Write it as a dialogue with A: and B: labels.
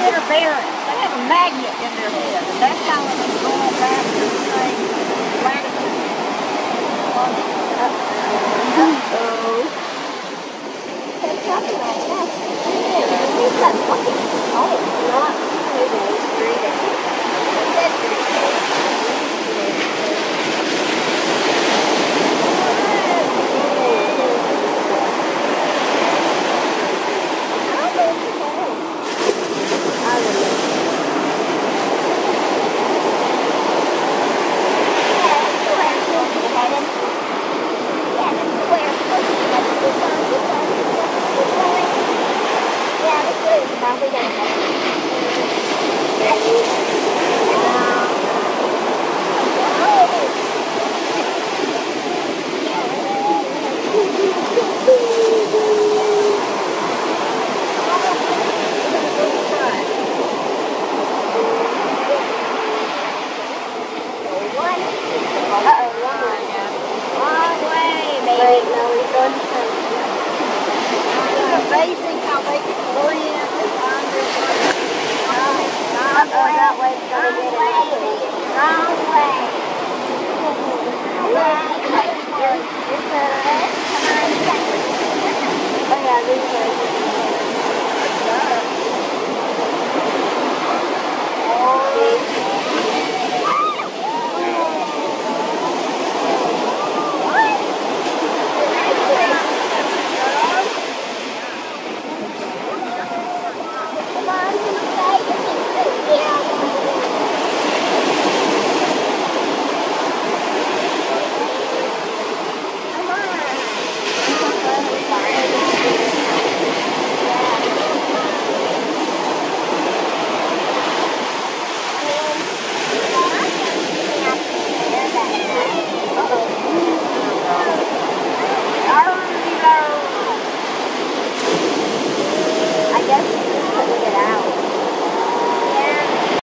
A: they're barren. They have a magnet in their head, and that's how they go back to the same latitude.
B: Uh-oh. They're talking like that. He's got fucking cold. Not 2 days, 3 days. He said 3 days. Yeah,